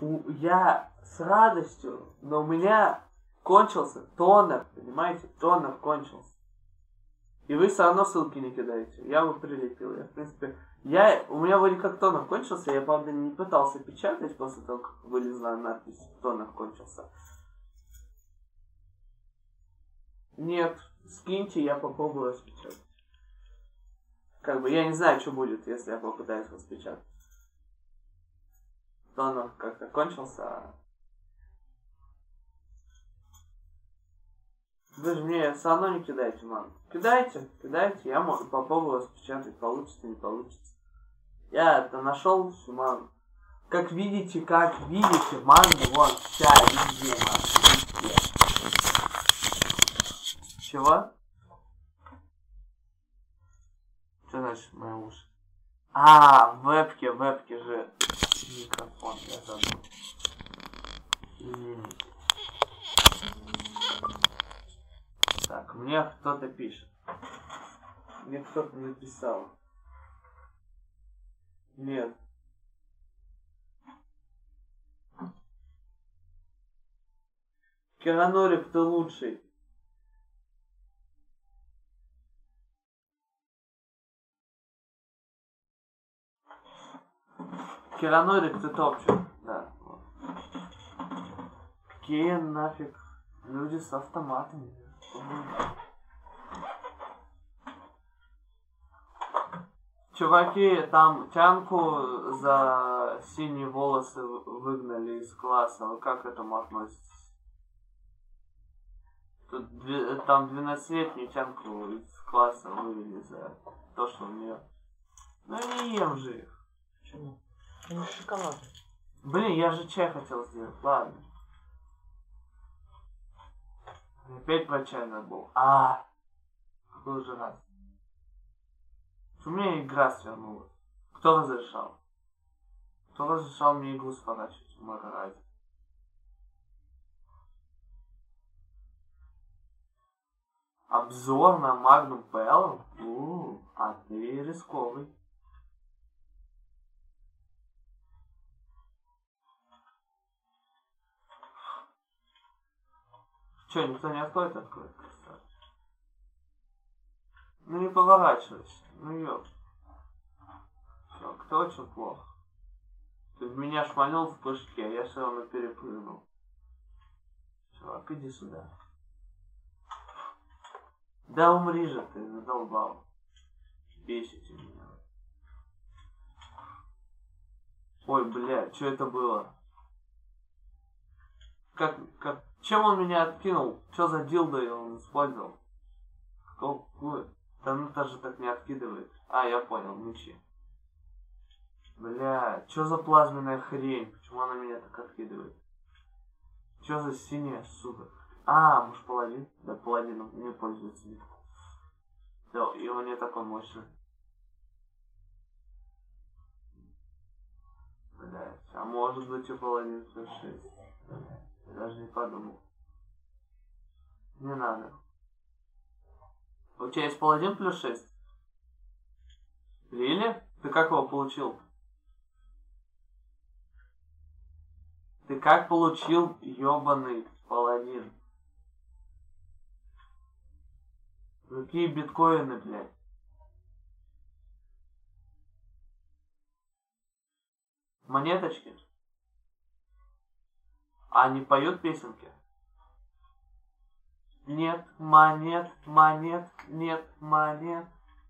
Я с радостью, но у меня кончился тонер, понимаете? Тонер кончился. И вы все равно ссылки не кидаете. Я бы прилепил. Я, в принципе, у меня вроде как тонер кончился. Я, правда, не пытался печатать после того, как вылезла надпись «Тонер кончился». Нет, скиньте, я попробую распечатать. Как бы я не знаю, что будет, если я попытаюсь распечатать. Тонер как-то кончился. Вы же мне все равно не кидайте, мам. Кидайте, я могу попробую распечатать, получится, не получится. Я это нашел, мам. Как видите, манга, вон, вся, везде, мам, везде. Чего? Что значит мои уши? В вебке же микрофон, я забыл. Извините. Так, мне кто-то пишет. Мне кто-то написал. Нет. Керанорик, ты лучший. Керанорик, ты топчик. Да. Вот. Какие нафиг люди с автоматами. Чуваки, там Тянку за синие волосы выгнали из класса. Вы как к этому относитесь? Тут там 12-летнюю Тянку из класса вывели за то, что у нее. Ну я не ем же их. Почему? Они шоколад. Блин, я же чай хотел сделать. Ладно. Опять про чай забыл. Какой же раз. У меня игра свернулась. Кто разрешал? Кто разрешал мне игру сворачивать? Мара ради. Обзор на Magnum PL? А ты рисковый. Че, никто не откроет? Откроет. Ну не поворачивайся. Ну ёп. Всё, кто очень плохо. Ты в меня шмальнул в прыжке, а я все равно перепрыгнул. Чувак, иди сюда. Да умри же ты, задолбал. Бесите меня. Ой, блядь, что это было? Чем он меня откинул? Что за дилдо он использовал? Какую? Да ну даже так не откидывает. Я понял, мечи. Бля, что за плазменная хрень? Почему она меня так откидывает? Что за синяя, сука? Может паладин? Да, паладином не пользуется легко. Да, его не такой мощный. Блять, может быть и паладин плюс 6. Я даже не подумал. Не надо. У тебя есть паладин плюс 6? Рили? Ты как его получил? Ты как получил ёбаный паладин? Какие биткоины, блядь? Монеточки? Они поют песенки? Нет монет, нет монет.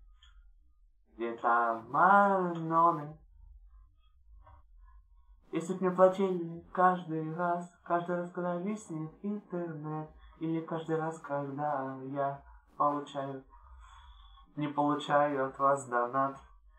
Где-то маноны. Если б мне платили каждый раз, когда виснет интернет, или каждый раз, когда я не получаю от вас донат.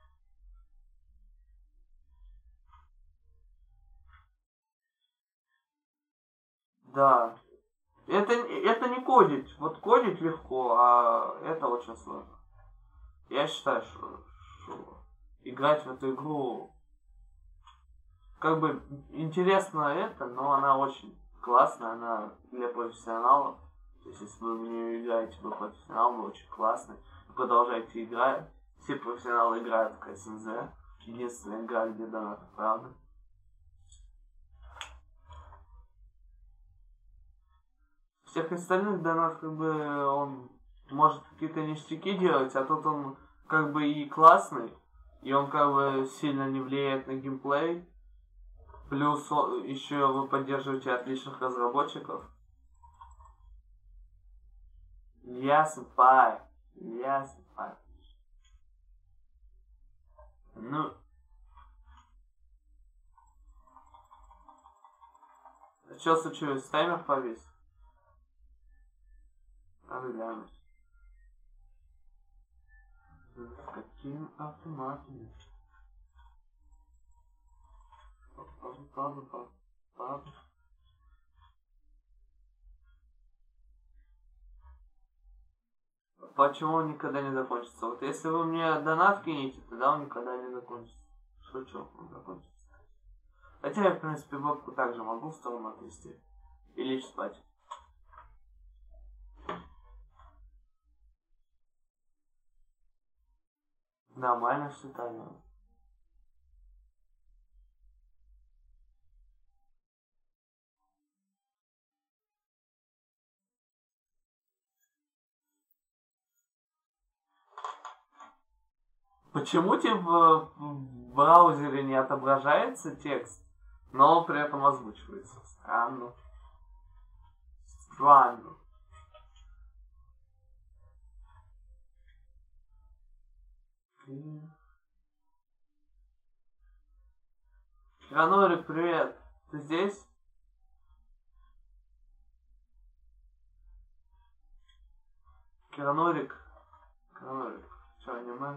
Да. Это не кодить. Вот кодить легко, а это очень сложно. Я считаю, что играть в эту игру как бы интересно это, но она очень классная, она для профессионалов. То есть если вы в нее играете, вы профессионал, вы очень классный. Продолжайте играть. Все профессионалы играют в КСНЗ. Единственная игра, где донат, правда. Всех остальных донат, как бы, он может какие-то ништяки делать, а тут он, как бы, и классный, и он, как бы, сильно не влияет на геймплей. Плюс еще вы поддерживаете отличных разработчиков. Ясный. Ну, что случилось? Таймер повис? Надо глянуть. С каким автоматом? Пауза. Почему он никогда не закончится? Вот если вы мне донат кинете, тогда он никогда не закончится. Шучу, он закончится. Хотя я, в принципе, бабку также могу в сторону отвести. И лечь спать. Нормально все таймер. Почему типа в браузере не отображается текст, но при этом озвучивается? Странно. Кранорик, привет. Ты здесь? Кранорик. Что, аниме?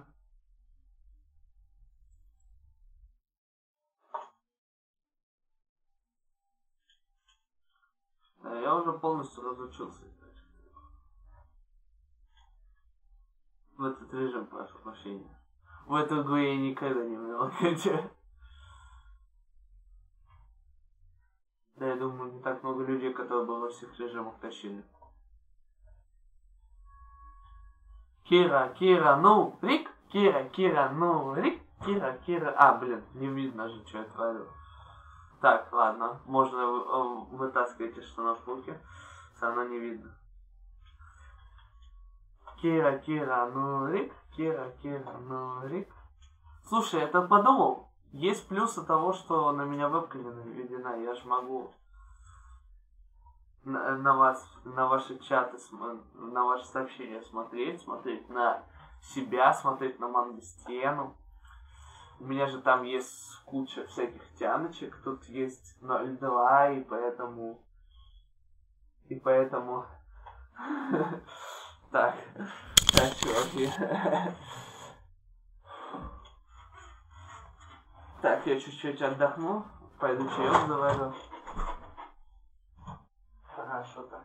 Да, я уже полностью разучился играть в этот режим, прошу прощения. В эту игру я никогда не умел играть. Да, я думаю, не так много людей, которые бы во всех режимах тащили. Кира, ну, Рик, Кира, ну, Рик, Кира. А, блин, не видно же, что я творю. Так, ладно, можно вытаскивать из штанов руки, все равно не видно. Кира, ну, Рик, Кира, ну, Рик. Слушай, я так подумал, есть плюсы того, что на меня вебка не наведена, я же могу на вас, на ваши чаты, на ваши сообщения смотреть на себя, смотреть на мангостену. У меня же там есть куча всяких тяночек, тут есть 0.2, и поэтому... Так, чуваки. Так, я чуть-чуть отдохну, пойду чаек заварю. Хорошо так.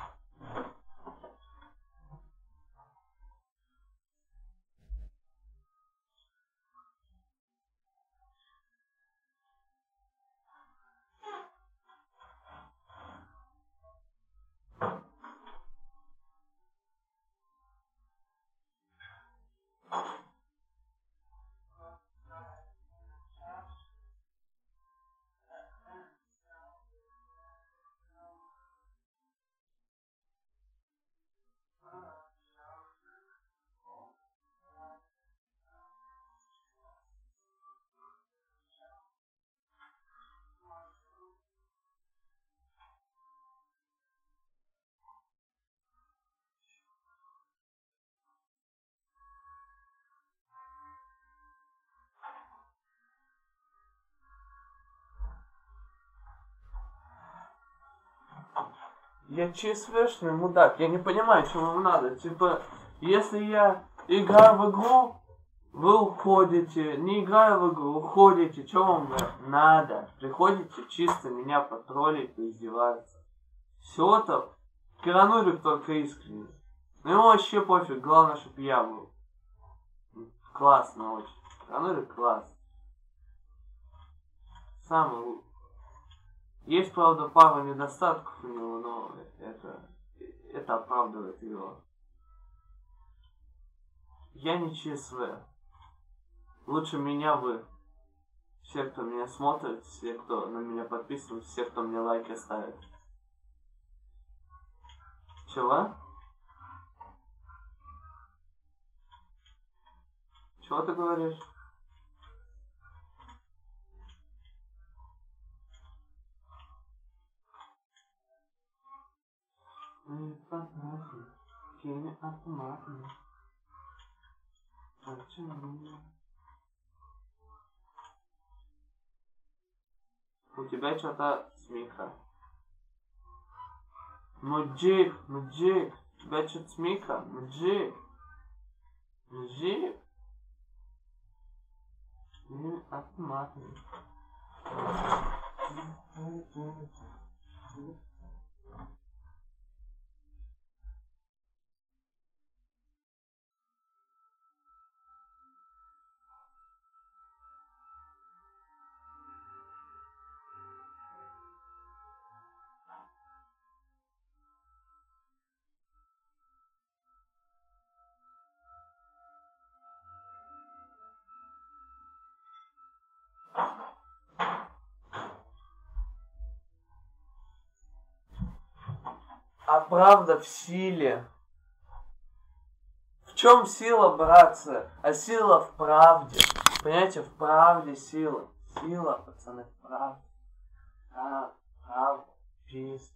Я ЧСВшный мудак, я не понимаю, что вам надо. Типа, если я играю в игру, вы уходите, не играю в игру, уходите, что вам надо? Приходите чисто меня потроллить и издеваться. Все то Киранурик только искренне. Ну ему вообще пофиг, главное, чтобы я был. Классно очень. Киранурик класс. Самый лучший. Есть, правда, пара недостатков у него, но это оправдывает его. Я не ЧСВ. Лучше меня вы. Все, кто меня смотрит, все, кто на меня подписан, все, кто мне лайки ставит. Чего? Чего ты говоришь? У тебя что-то с микро. Муджик, у тебя что-то с микро, муджик. Автоматный. А правда в силе. В чем сила, братцы? А сила в правде. Понимаете, в правде сила. Сила, пацаны, в правде. Правда. Чист.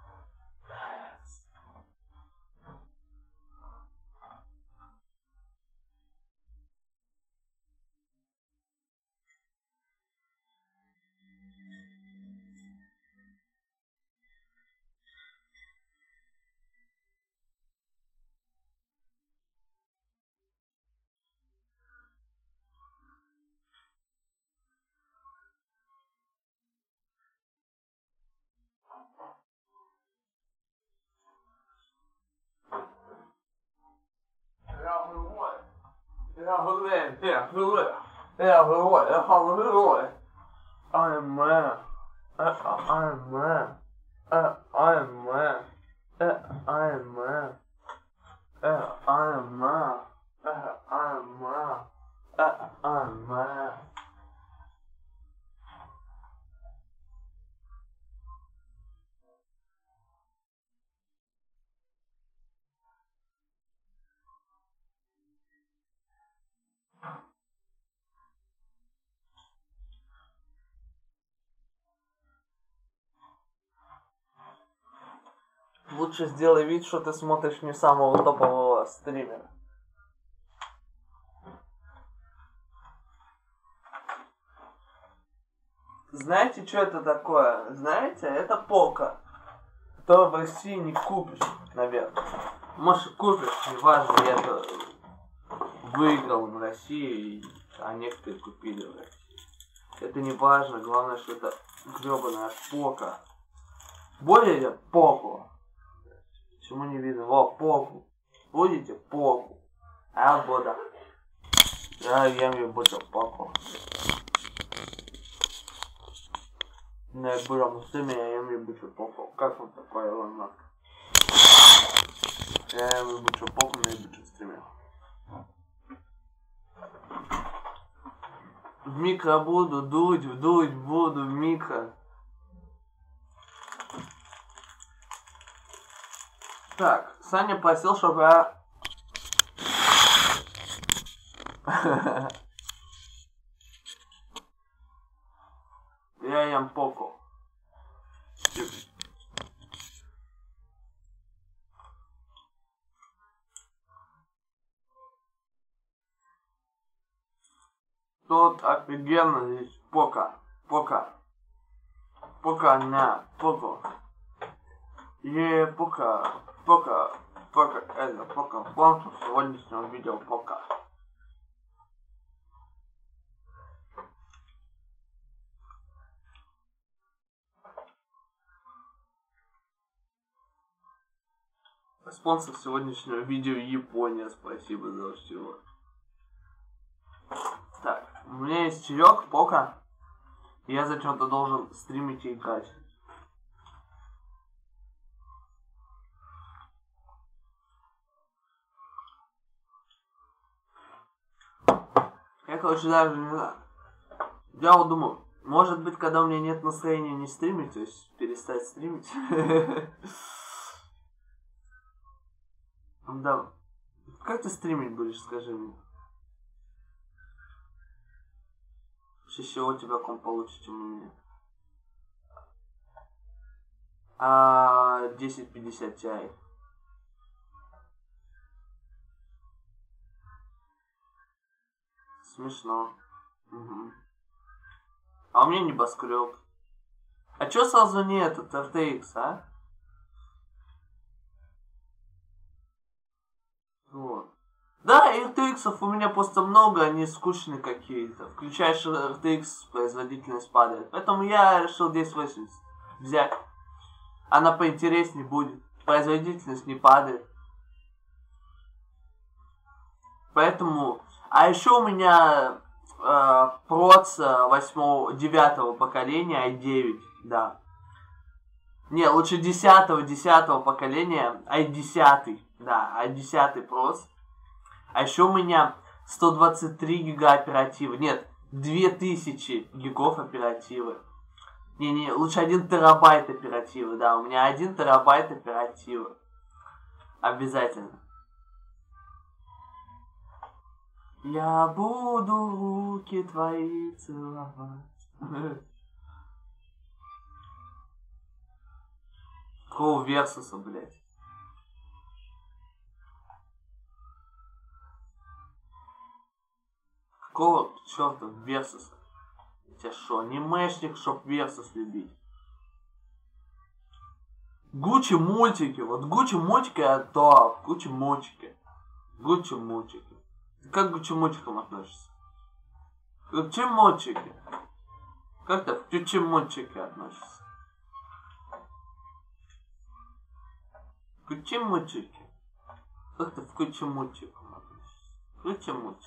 Лучше сделай вид, что ты смотришь не самого топового стримера. Знаете, что это такое? Знаете, это пока. То в России не купишь, наверное. Может, купишь, неважно, я-то выиграл в России, а некоторые купили в России. Это не важно, главное, что это гребаная пока. Более поку. Почему не видно? Во, поку. Будете поку. А буду. Я ем буду поку. Ну, я был на стриме, я ем буду поку. Как он такой, Илон Маск? Я ем буду поку, но я буду стриме. В микро буду дуть буду в микро. Так, Саня просил, чтобы я... Я ем поку. Тут офигенно здесь пока. Пока на поку. Пока. Это пока. Спонсор сегодняшнего видео пока. Спонсор сегодняшнего видео Япония. Спасибо за всего. Так, у меня есть чаек, пока. Я зачем-то должен стримить и играть. Я, короче, даже не знаю. Я вот думаю, может быть, когда у меня нет настроения не стримить, то есть перестать стримить. Да. Как ты стримить будешь, скажи мне? С чего у тебя комп получше, чем у меня? 1050 Ti. Смешно. Угу. А у меня небоскреб. А чё сразу не этот RTX, а? Вот. Да, RTX у меня просто много, они скучные какие-то. Включаешь RTX, производительность падает. Поэтому я решил 1080 взять. Она поинтереснее будет. Производительность не падает. Поэтому... А еще у меня проц 9 поколения i9, да. Не, лучше 10 поколения i10, да, i10 проц. А еще у меня 123 гига оперативы. Нет, 2000 гигов оперативы. Не, лучше 1 терабайт оперативы, да. У меня 1 терабайт оперативы. Обязательно. Я буду руки твои целовать. Какого Версуса, блядь? Какого черта Версуса? У тебя шо, анимешник, чтоб Версус любить? Гуччи мультики, вот Гуччи мультики, да, Гуччи мультики. Гуччи мультики. Ты как к Гуччи мультикам относишься? Гуччи мультики. Как ты к Гуччи мультики относишься? Гуччи мультики. Как ты в Гуччи мультикам относишься? Гуччи мультики.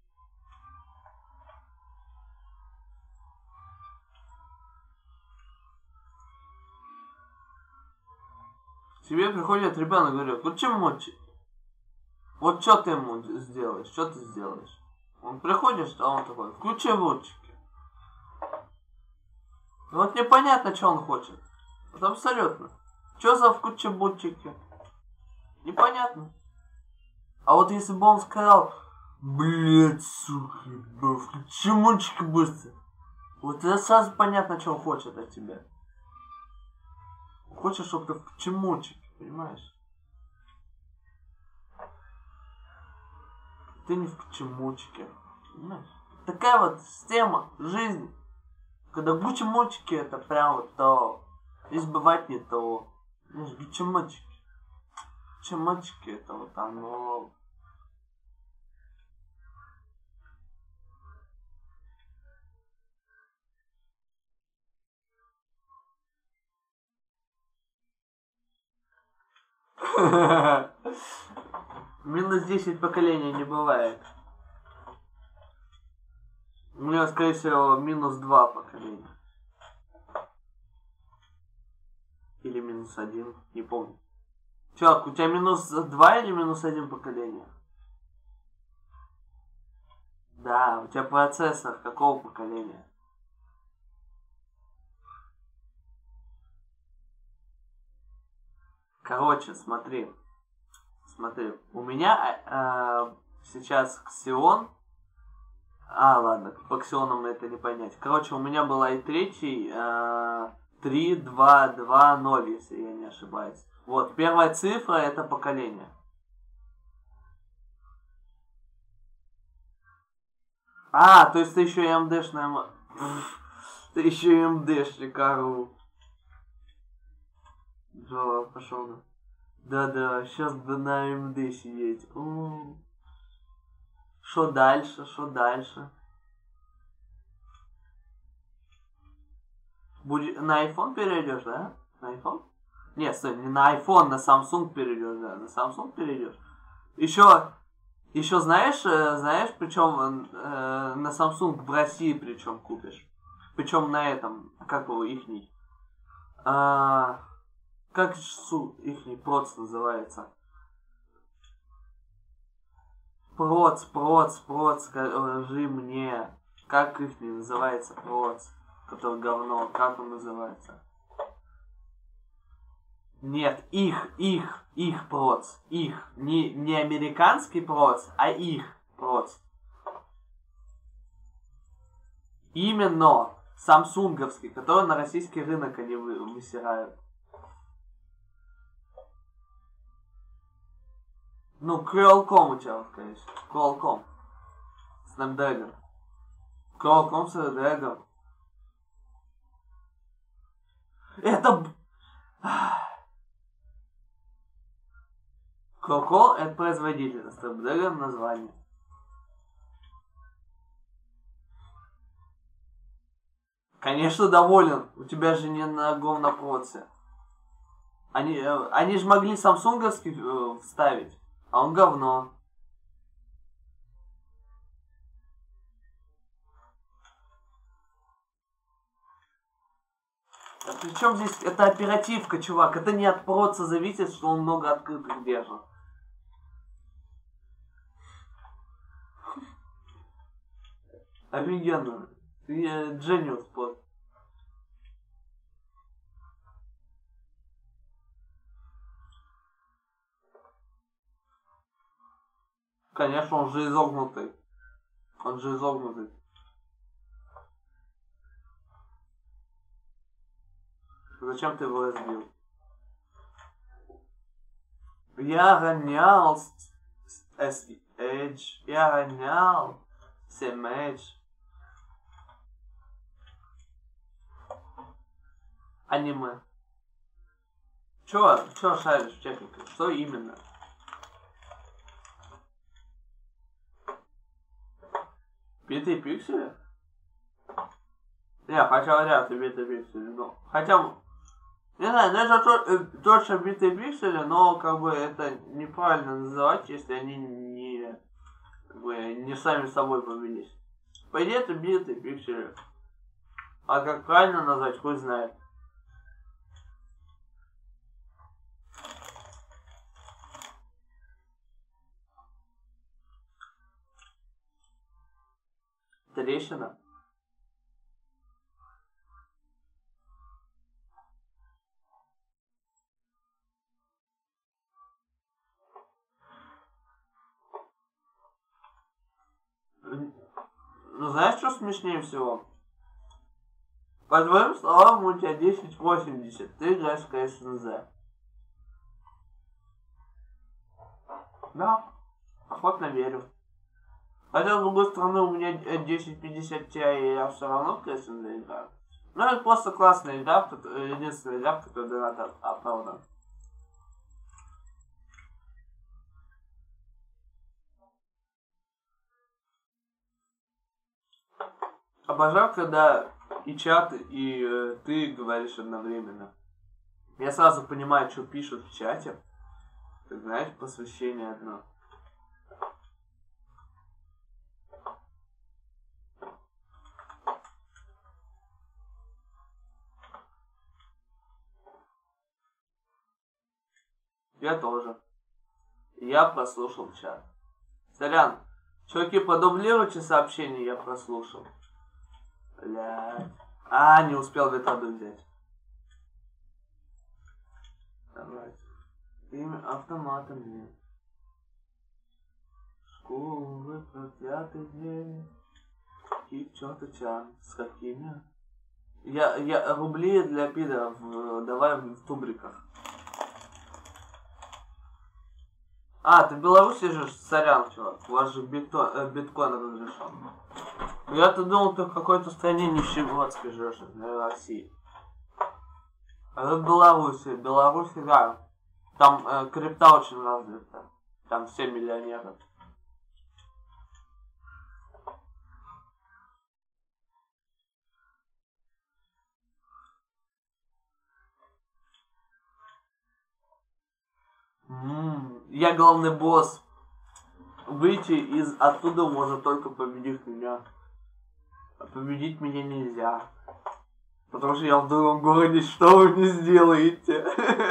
Тебе приходит ребенок и говорит, Гуччи мультики. Вот что ты ему сделаешь? Что ты сделаешь? Он приходит, а он такой, включи мультики. Вот непонятно, что он хочет. Вот абсолютно. Что за включи мультики? Непонятно. А вот если бы он сказал, блять, сука, включи мультики быстро. Вот это сразу понятно, что он хочет от тебя. Хочешь, чтобы ты включи мультики, понимаешь? Ты не включи мультики, понимаешь? Такая вот система жизни. Когда Гуччи мультики, это прям вот то. Здесь бывает не то. Знаешь, Гуччи мультики. Гуччи мультики, это вот оно. Минус 10 поколений не бывает. У меня, скорее всего, минус 2 поколения. Или минус 1, не помню. Чувак, у тебя минус 2 или минус 1 поколение? Да, у тебя процессор какого поколения? Короче, смотри. У меня сейчас Xeon. Ладно, по Xeon это не понять. Короче, у меня был i3 3220, если я не ошибаюсь. Вот, первая цифра это поколение. То есть ты еще и МДшная... Ты еще и МДшник, ору. Да, пошел на. Да, сейчас бы на МД сидеть. Что дальше? На iPhone перейдешь, да? На iPhone? Нет, стой, не на iPhone, на Samsung перейдешь, да. На Samsung перейдешь. Еще знаешь, причем на Samsung в России причем купишь. Причем на этом, как его, ихний. Как ихний проц называется? Проц, скажи мне. Как ихний называется проц? Который говно, как он называется? Нет, их проц. Их. Не американский проц, а их проц. Именно самсунговский, который на российский рынок они высирают. Ну, Qualcomm у тебя, конечно. Qualcomm. Snapdragon. Qualcomm Snapdragon. Это... Qualcomm это производитель, Snapdragon название. Конечно, доволен. У тебя же не на говнопроце. Они же могли самсунговский вставить, а он говно. А причем здесь это оперативка, чувак. Это не от проца зависит, что он много открытых держит. Офигенно. Ты genius просто. Конечно, он же изогнутый. Он же изогнутый. Зачем ты его разбил? Я ронял Edge. Я ронял Edge. Аниме. Чё шаришь в технике? Что именно? Битые пиксели? Не, хотя вряд ли битые пиксели, но... Хотя... Не знаю, ну это точно битые пиксели, но как бы это неправильно называть, если они не сами собой повелись. По идее это битые пиксели. А как правильно назвать, хуй знает. Трещина. Ну знаешь, что смешнее всего? По твоим словам, у тебя 1080, ты играешь в КСНЗ. Да, охотно верю. Хотя, с другой стороны, у меня 1050 Ti, и я все равно в КСНЗ играю. Ну, это просто классная игра, единственная игра, в которой донат оправдан. Обожаю, когда и чат, и ты говоришь одновременно. Я сразу понимаю, что пишут в чате. Ты знаешь, посвящение одно. Я тоже. Я прослушал чат. Сорян, чуваки, продублируйте сообщение, я прослушал. Блядь. Не успел методу взять. Давайте. Имя автомата мне. Школы, проклятый день. И чё-то чан. С какими? Я рубли для пидоров давай в тубриках. Ты в Беларуси же, сорян, чувак. У вас же биткоин разрешен. Я-то думал, ты в какой-то стране нищегодской живешь, в России. А в Беларуси, да. Там крипта очень развита. Там все миллионеры. Я главный босс. Выйти оттуда можно только победив меня. А победить меня нельзя. Потому что я в другом городе, что вы мне сделаете?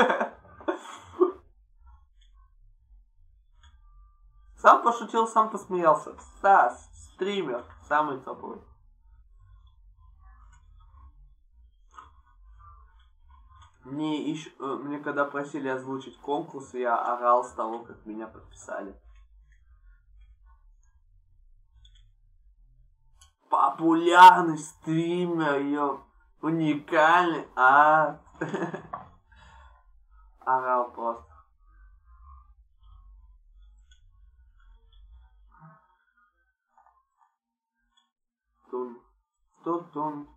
Сам пошутил, сам посмеялся. Стример, самый топовый. Мне когда просили озвучить конкурс, я орал с того, как меня подписали. Популярный стример, уникальный, орал просто. Тун.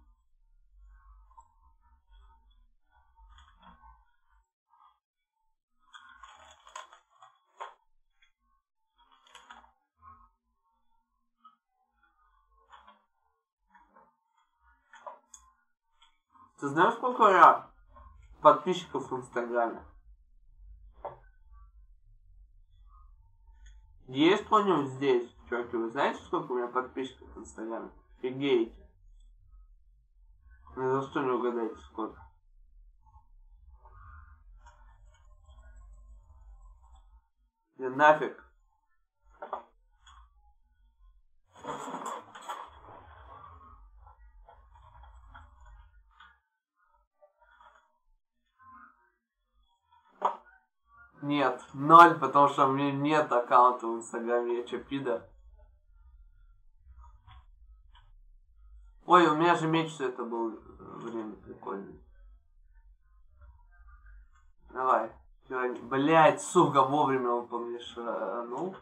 Ты знаешь, сколько у меня подписчиков в Инстаграме? Есть кто-нибудь здесь? Чуваки, вы знаете, сколько у меня подписчиков в Инстаграме? Офигеете. Ни за что не угадаете, сколько. Да нафиг. Нет, 0, потому что у меня нет аккаунта в Инстаграме, я чё, пидор? Ой, у меня же меч все это было время прикольное. Давай. Блять, сука, вовремя он по мне шранул.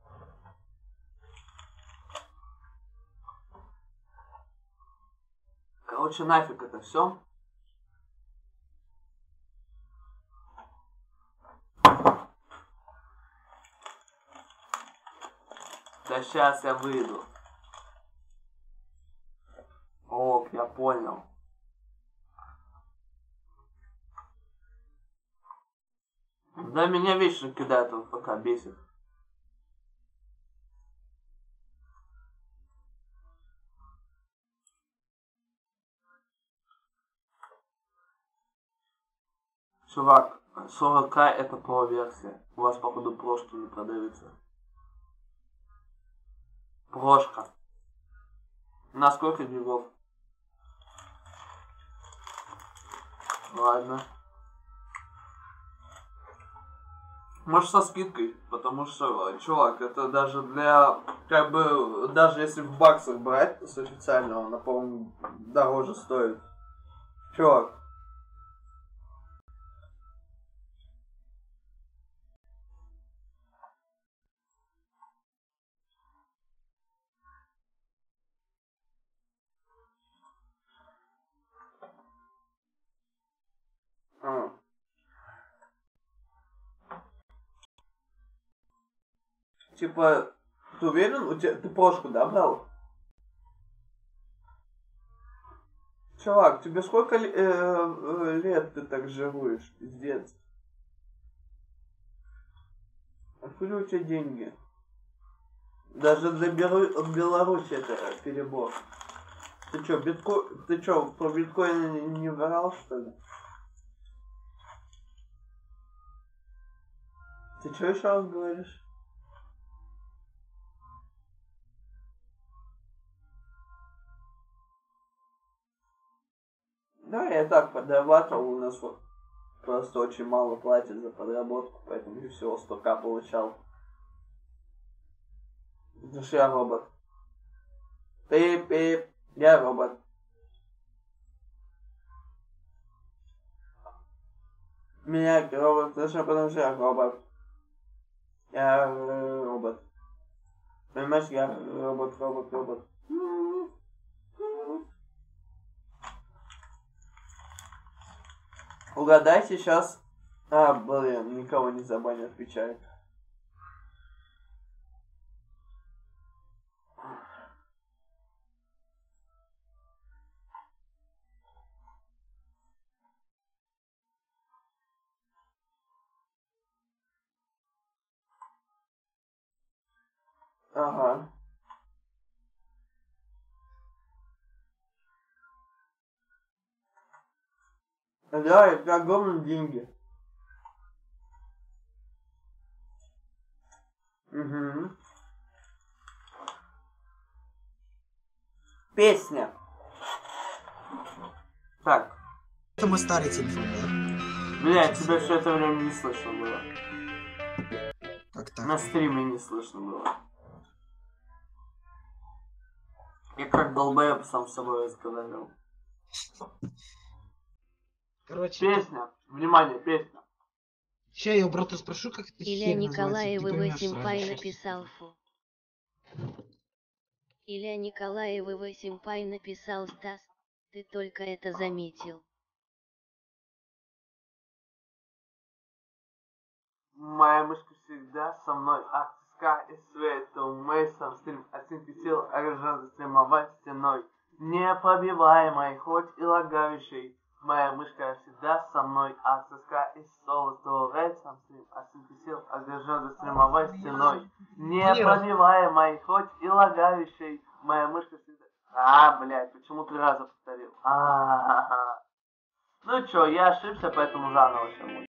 Короче, нафиг это все. Да сейчас я выйду. Ок, я понял. Да меня вечно кидает он пока бесит. Чувак, 40к это про-версия. У вас походу прошки не продаются. Прошка. На сколько гигов? Ладно. Может со скидкой, потому что, чувак, это даже для, как бы, даже если в баксах брать с официального, она, по-моему, дороже стоит. Чувак. Типа, ты уверен? Ты прошку, да, брал? Чувак, тебе сколько лет ты так жируешь? Пиздец. Откуда у тебя деньги? Даже для Беларуси это перебор. Ты чё, про биткоин не врал, что ли? Ты чё еще раз говоришь? Да, я так подрабатывал, у нас вот просто очень мало платят за подработку, поэтому я всего 100к получал. Потому что я робот. Пип-пип, я робот. Меня робот, потому что я робот. Я робот. Понимаешь, я робот. Угадай сейчас. Блин, никого не забанят, отвечает. Ага. Да, это огромные деньги. Угу. Песня. Так. Это мой старый телефон, да? Блядь, тебя все это время не слышно было. Как так? На стриме не слышно было. Я как долбоеб сам с собой разговаривал. Короче, Песня. Внимание, песня. сейчас я у брата спрошу, как это Илья херь называется. Николаев Ты его поймешь сразу симпай сейчас. написал фу. Илья Николаев его симпай написал Стас. Ты только это заметил. Моя мышка всегда со мной. Ска и свету, Мейсон, стрим, оценки сил, оружен стримовать стеной. Непробиваемой, хоть и лагающей. Моя мышка всегда со мной. ССК и соло, то рейсом, стрим, оценки сил, оружен стримовать стеной. Непробиваемой, хоть и лагающей. Моя мышка всегда... блядь, почему 3 раза повторил? Ну чё, я ошибся, поэтому заново все будет.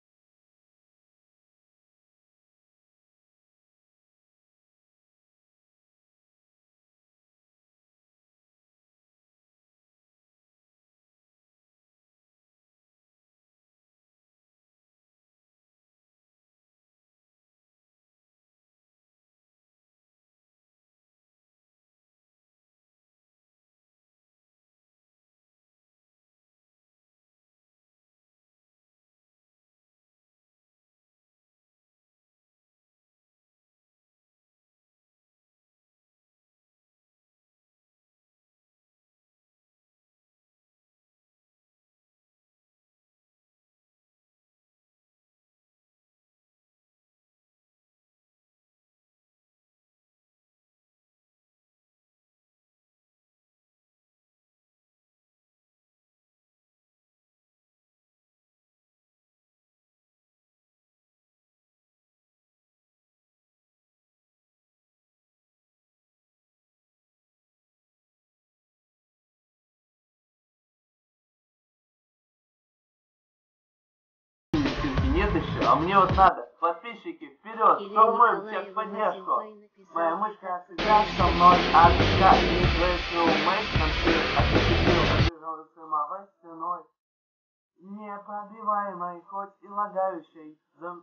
Нет еще, а мне вот надо. Подписчики, вперед, штурмуем всех поддержку. Моя мышка всегда со мной, ССК и свету, Мейсон, стрим, оценки сил, стримовой стеной. Непробиваемой, хоть и лагающей.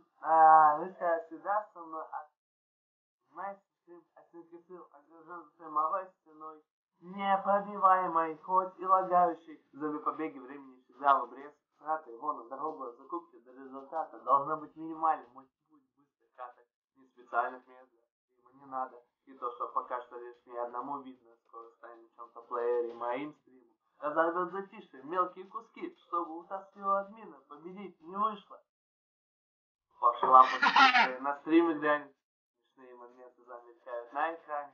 Мышка всегда со мной, Мейсон, стрим, оценки сил, стримовой стеной. Непробиваемой, хоть и лагающей. За побеги времени всегда в обрез. Траты, вон, дорога, закупки до результата должна быть минимальной. Мой путь быстрый каток, не специальных мест. Ему не надо. И то, что пока что лишь мне одному видно, скоро станет в чем-то плеере моим стримом. Разорвет затишье, мелкие куски, чтобы у тоскливого админа победить не вышло. Пошла на стриме глянь. Смешные моменты замелькают на экране.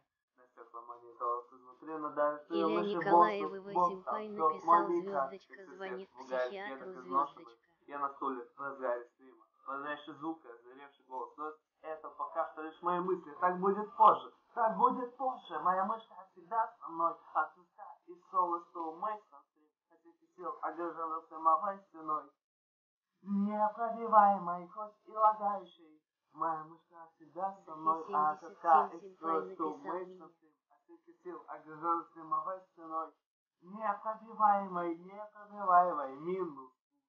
Илья Николаев его симпай написал звездочка, звонит психиатру звездочка. Я на стуле в разгаре стрима. Подальше звука, озверевший голос. Но это пока что лишь мои мысли. Так будет позже. Так будет позже. Моя мышка всегда со мной. ССК и соло, что Мейсон стрим. Хотите сил, одержана самовой стеной. Непробиваемой, хоть и лагающей. Моя мышка всегда со мной. ССК и соло, что Мейсон стрим. Сил, огражен стримовой стеной. Непробиваемый, непробиваемый. Минус.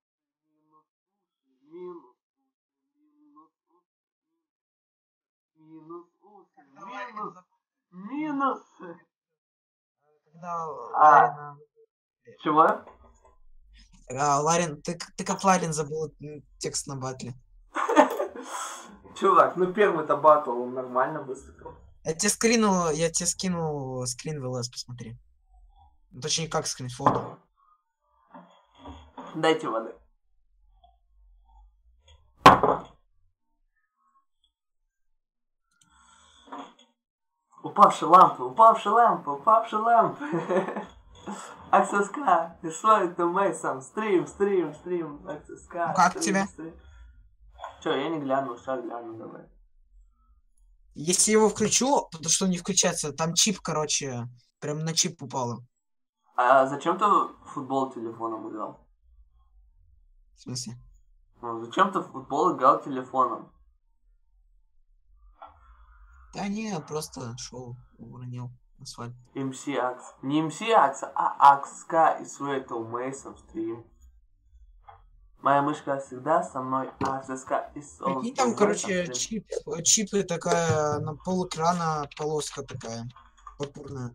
Минус. Минус. Минус. Минус. Минус. Когда Ларина... Чего? Ларин, ты как Ларин забыл текст на батле. Чувак, ну первый-то батл, он нормально выступил. Я тебе скину скрин в ЛС, посмотри. Ну, точнее, как скрин, фото. Дайте воды. Упавшие лампы, упавшие лампы, упавшие лампы. ССК, и свой ты Мейсон, стрим, ССК. Ну как тебе? Чё, я не гляну, сейчас гляну, давай. Если его включу, потому что не включается, там чип, короче, прям на чип упало. А зачем ты футбол телефоном играл? В смысле? Ну, зачем ты в футбол играл телефоном? Да не, просто шел, уронил асфальт. МС Акс. Не МС Акс, а АКСК и Светл Мейсон стрим. Моя мышка всегда со мной, а ССК и соус. Прикинь, там, короче, чипы такая, на пол экрана полоска такая, пурпурная.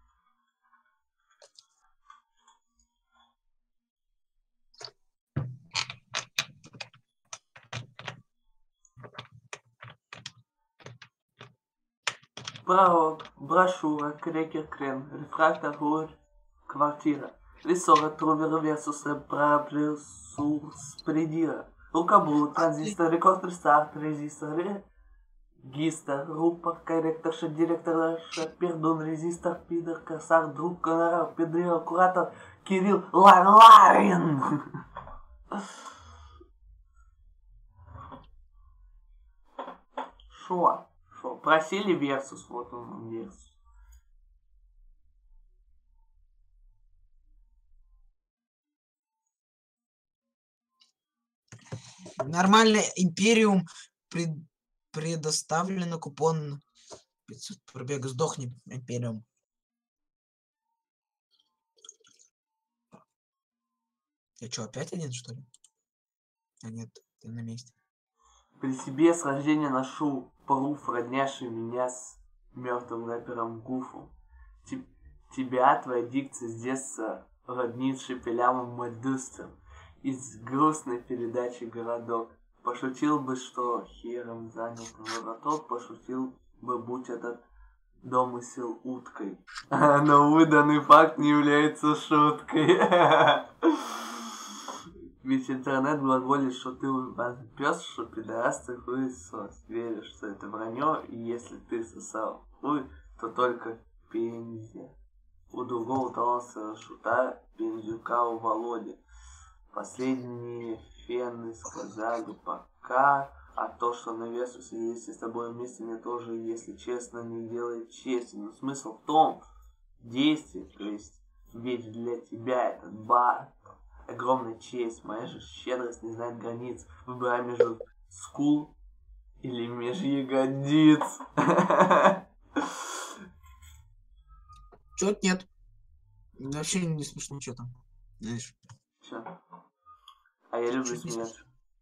Пророк, брошюра, крекер крен, рефрактор, руль, квартира. Рессора, трувер, версус, ресурс, предира. Рукоблуд, транзистор, рекордер, старт, резистор, регистр, рупор, корректорша, директорша, пердун, резистор, пидор, косар, друг, гонорар, педрила, куратор, Кирилл, Ларин. Шо? Просили версус, вот он версус. Нормально, Империум предоставлено купон 500 пробега. Сдохни, Империум. Я что, опять один, что ли? А нет, ты на месте. При себе с рождения ношу пруф, родняший меня с мертвым рэпером Гуфом. Тебя, твоя дикция с детства роднит шепелявым Мэддусом из грустной передачи «Городок». Пошутил бы, что хером занял твой роток, пошутил бы, будь этот домысел уткой. Но выданный факт не является шуткой. Ведь интернет глаголит, что ты пес, что пидорас, ты хуесос. Веришь, что это вранье, и если ты сосал хуй, то только пензе. У другого таланта шута пензюка у Володи. Последние фены сказали пока, а то, что на весу если с тобой вместе, мне тоже, если честно, не делает чести. Но смысл в том, действие, то есть ведь для тебя этот бар огромная честь, моя же щедрость не знает границ. Выбирай между скул или меж ягодиц. Чё-то нет. Вообще не смешно, что там. Знаешь. Чё? А я люблю смеяться.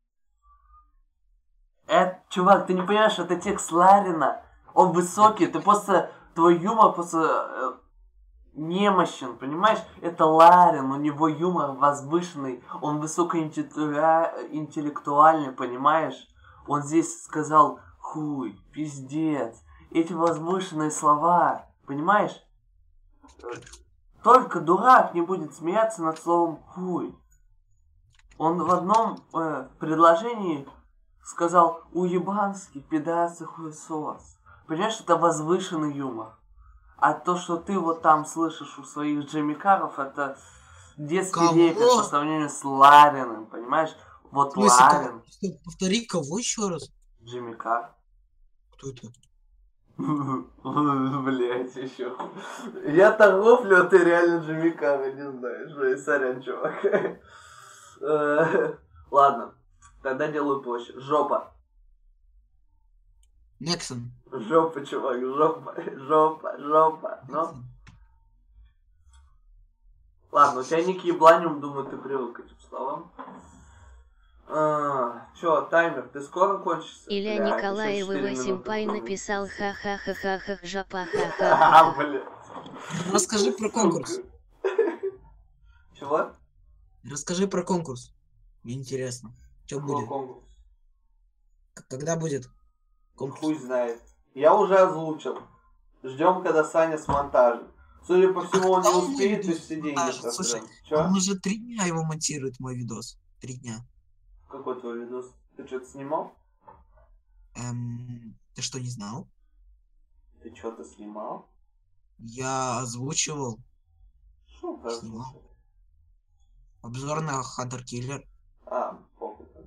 Чувак, ты не понимаешь, это текст Ларина. Он высокий, ты просто... Твой юмор просто... немощен, понимаешь? Это Ларин, у него юмор возвышенный, он высокоинтеллектуальный, понимаешь? Он здесь сказал хуй, пиздец. Эти возвышенные слова, понимаешь? Только дурак не будет смеяться над словом хуй. Он в одном предложении сказал уебанский, пидасы, хуесос. Понимаешь, это возвышенный юмор. А то, что ты вот там слышишь у своих джемикаров, это детский репер по сравнению с Лариным, понимаешь? Вот Ларин. Повтори, кого еще раз? Джемикар. Кто это? Блять, еще. Я торговлю, а ты реально Джемикара не знаешь. Сорян, чувак. Ладно, тогда делаю проще. Жопа. Нексон. Жопа, чувак, жопа. Ну. Ладно, у тебя ник ебланиум, думаю, ты привык к этим словам. Чё, таймер, ты скоро кончишься? Илья Николаевый Симпай написал ха-ха-ха-ха-ха жопа ха-ха. Блядь. Расскажи про конкурс. Чего? Расскажи про конкурс. Мне интересно. Что будет? Конкурс? Когда будет конкурс? Хуй знает. Я уже озвучил. Ждем, когда Саня смонтажит. Судя по всему, он не успеет, и все деньги Слушай, он уже 3 дня его монтирует, мой видос. 3 дня. Какой твой видос? Ты что-то снимал? Ты что, не знал? Ты что-то снимал? Я озвучивал. Что ты снимал? Обзор на Hunter Killer. Похуй тогда.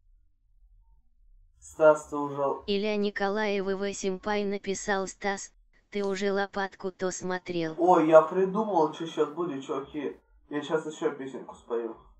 Стас, ты уже... Илья Николаевый Симпай написал Стас, ты уже лопатку то смотрел. Ой, я придумал, что сейчас будет, чуваки. Я сейчас еще песенку спою.